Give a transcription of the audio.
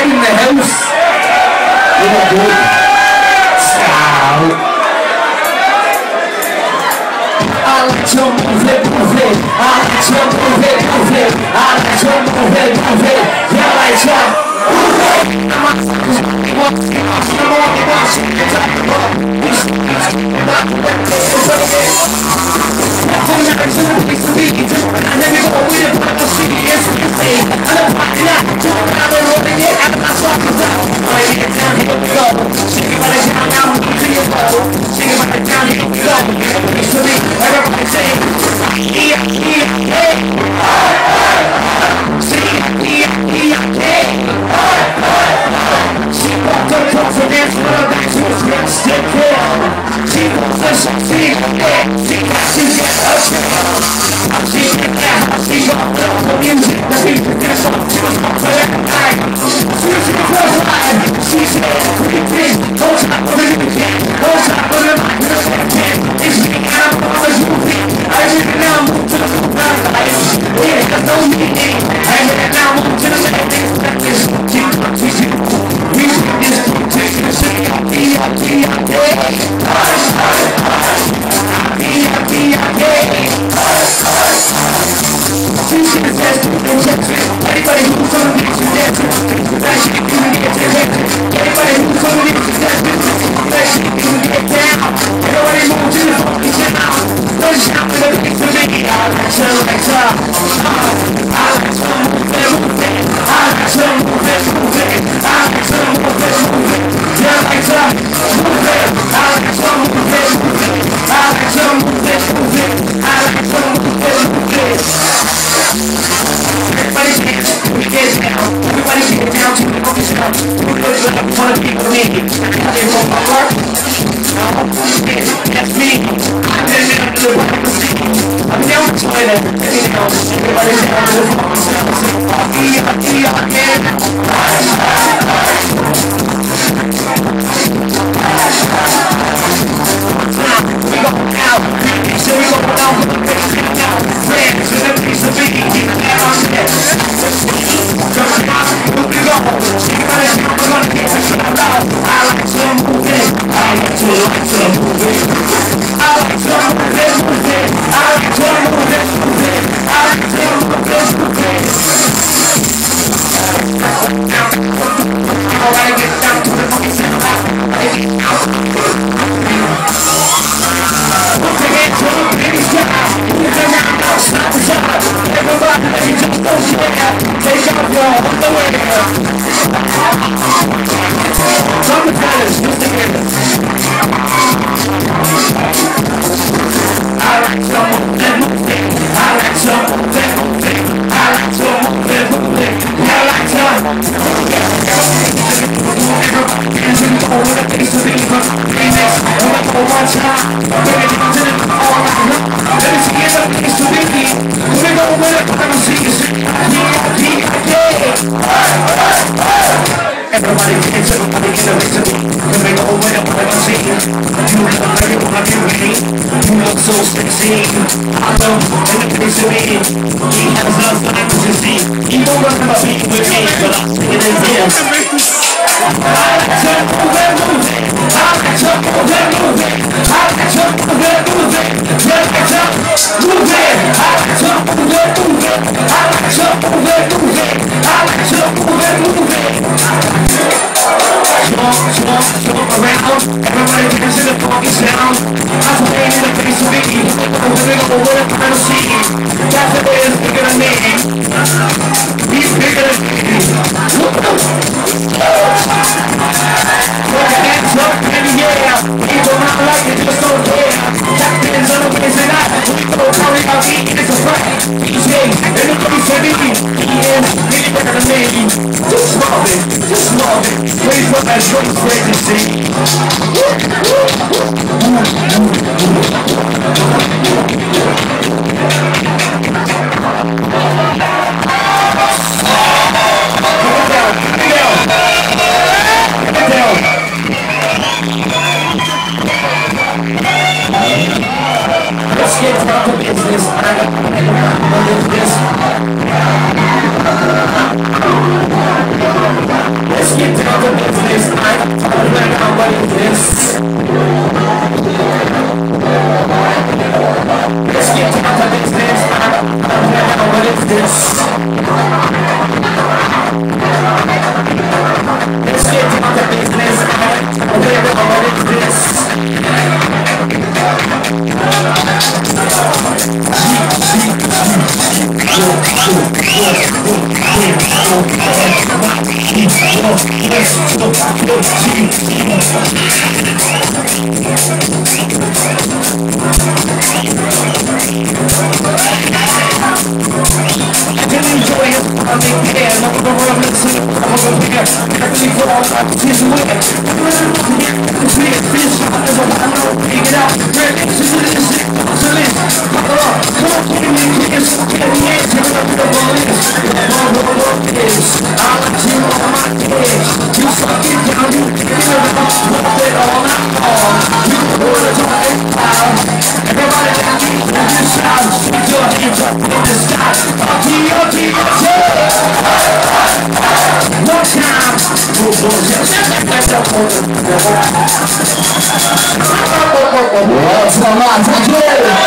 right in the house. You look good. Style. I like to move it, move it. I like to move it, move it. I like to move it, move it. You like to move it. I'm a fucking walk. I'm walking on shit. It's like a ball. It's not the way to I'm never to the place to be. I never go with it, but I'll see it. Yes, you say. I'm a party now. I'm a rolling it. I'm not talking down. I get down, here we go. Shake it by the down, now move to your flow. Shake it by the down, here we go. It's to me. Everybody say, yeah, yeah, yeah. Say, yeah, yeah, yeah. She walked across the dance floor back to his lipstick hill. She wants to succeed, yeah. She got a chill. She did that how she walked up the music. The people did something. She was up for that night. She was live. She said, pretty things. No time for the music. No time for the mic. No time for the it's me and I'm always moving. I really now move to the life. Yeah, there's no meaning. I really now move to the same things that is. We this protection is anybody who's on the beach is dancing. That shit you can get directed. Anybody who's on the beach is dancing. That shit you can get down. Everybody move to the fucking sound. Don't shout to the beat to me. I like to like to. I like to move it, move it. I like to move it, move it. I like to move it, move it. Yeah, I like to move it. I like to move it, move it. I like to move it, move it. I like to move it, move it. Everybody dance, we get down. Everybody get down to the fucking sound. Who looks like I wanna be with me? They roll my heart. No, that's me. I've been down to the bottom of the sea. I'm down to the toilet. Everything else. Everybody's down to the fucking sound. We go out. So we go out with the face now. Friends with a piece of meat. Keep it down on the head. Just out. We go. She got it. We're gonna get the shit out. I like to move it. I like to move it. I like to move it, move it. I like to move it, move it. I like to move it, move it. Alright, get down to the fucking sound. Put your hands to the baby sky. Move it now, stop the shot. Everybody, let me just go share. Take off your underwear. Come with us, Mr. Harris. I like to move it, move it. I like to move it, move it. I like to move it, move it. I like to move it. Everybody dancing over the face of the remix. We're go one time. Bring it down to the all night long. Let me see it up place to be. We're gonna win it, I'm gonna see you sing. Yeah. Everybody dance, everybody in the mix of me. When we go win it, I'm gonna see you. You look like you wanna be with me. You look so sexy. I love in the place of me. He has love for ecstasy. He won't remember being with me, but I'll sing it in him. I like to move it, move it. I like to move it, move it. I like to move it, move it. I like to move it. I like to move it, move it. I like to move it, move it. I like to move it, move it. Swamp around. Everybody dancing the funky sound. I'm playing in the face of me. We're gonna win a final scene. That's the way it's bigger than me. He's bigger than me. Put your hands up in the air. People not like it, just don't care. Captains on the Wednesday night. We go worry about eating, it's a fight. DJ, in the place of me. He is bigger than me. Just love it, just love it. Please put that joint straight to see. Let's get down to business. I got this. What's the matter?